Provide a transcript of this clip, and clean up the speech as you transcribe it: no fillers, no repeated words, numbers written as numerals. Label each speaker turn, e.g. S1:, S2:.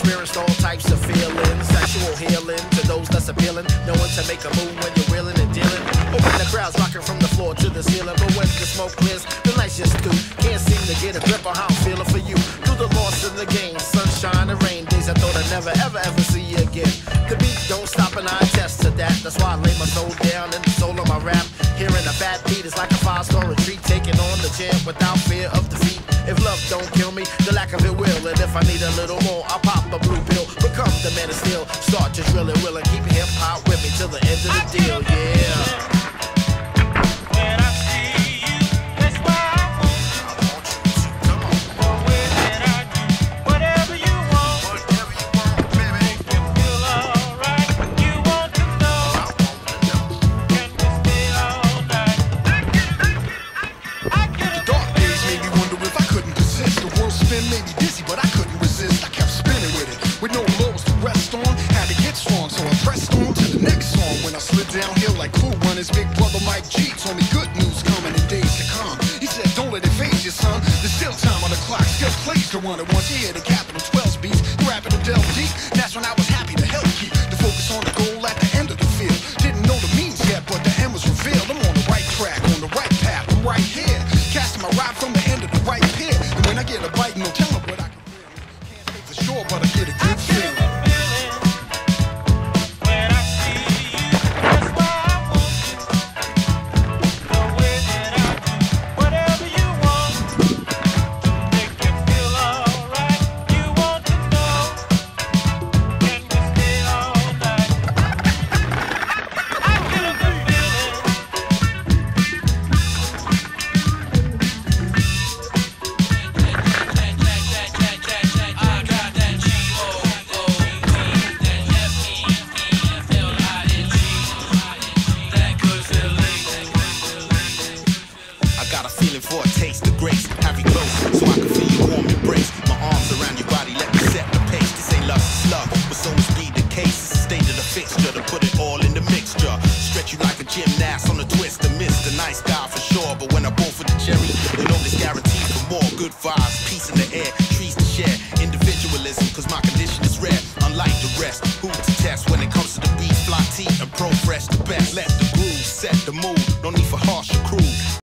S1: experienced all types of feelings. Sexual healing to those less appealing. Knowing to make a move when you're wheeling and dealing. Or when the crowd's rocking from the floor to the ceiling. But when the smoke clears, the night's just through. Can't seem to get a grip on how I'm feeling for you. Through the loss of the game, sunshine and rain days I thought I'd never ever see you again. The beat don't stop and I attest to that. That's why I lay my soul down in the soul of my rap. Hearing a bad beat is like a 5-star retreat. Taking on the champ without fear of defeat. If love don't kill me, the lack of it will. And if I need a little more, I'll pop a blue pill. Become the man of steel. Start just drilling, will and keep hip hop with me till the end of the deal, yeah.
S2: Made me dizzy, but I couldn't resist. I kept spinning with it, with no lows to rest on. Had to get strong, so I pressed on to the next song. When I slid downhill like Cool Runners, big brother Mike G told me good news coming in days to come. He said, don't let it phase you, son. There's still time on the clock, still plays to run it. Once you hear the capital 12's beats, grab it and delve deep. That's when I was happy to help keep the focus on the goal at the end of the field. Didn't know the means yet, but the end was revealed. I'm on the right track, on the right path, I'm right here. Casting my ride from the end of the right pier. And when I get a bite, no telling what I can really. Can't say for sure, but I get a good feeling.
S3: For a taste of grace, have you close so I can feel your warm embrace. My arms around your body, let me set the pace. This ain't lust, it's love, but so must be the case. It's a state of the fixture to put it all in the mixture. Stretch you like a gymnast on a twist and miss. The nice guy for sure, but when I ball for the cherry, you know this guaranteed for more good vibes. Peace in the air, trees to share. Individualism, cause my condition is rare, unlike the rest.